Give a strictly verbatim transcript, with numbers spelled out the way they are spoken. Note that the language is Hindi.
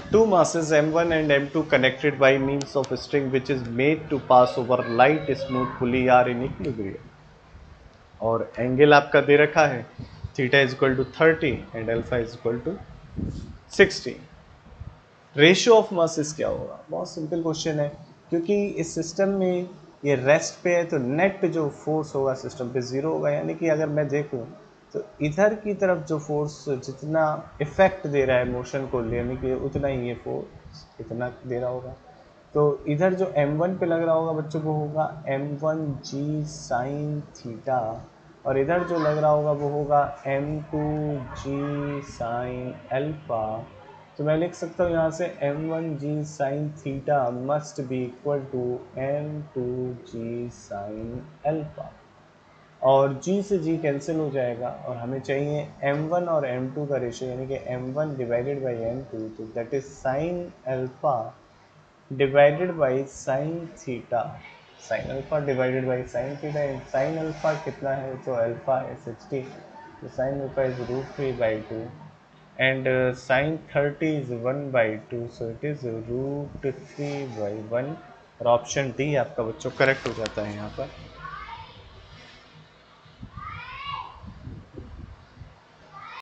Two masses m one and m two connected by means of a string which is made to pass over light smooth pulley are in equilibrium. और एंगल आपका दे रखा है theta is equal to thirty and alpha is equal to sixty. Ratio of masses क्या होगा? बहुत सिंपल क्वेश्चन है, क्योंकि इस सिस्टम में ये रेस्ट पे है तो नेट जो फोर्स होगा सिस्टम पे ज़ीरो होगा। यानी कि अगर मैं देखूं तो इधर की तरफ जो फोर्स जितना इफेक्ट दे रहा है मोशन को, यानी कि उतना ही ये फोर्स इतना दे रहा होगा। तो इधर जो एम वन पे लग रहा होगा बच्चों को होगा m one g sine theta, और इधर जो लग रहा होगा वो होगा m two g sine alpha. तो मैं लिख सकता हूँ यहाँ से m one g sine theta must be equal to m two g sine alpha, और g से g कैंसिल हो जाएगा और हमें चाहिए एम वन और एम टू का रेशियो, यानी कि m one divided by m two, तो that is sine alpha divided by sine theta. Sine alpha divided by sine theta, sine alpha कितना है? तो अल्फा है सिक्सटी, तो sine alpha is root three by two and sine thirty is one by two, so it is root three by one, और ऑप्शन डी आपका बच्चों करेक्ट हो जाता है यहाँ पर।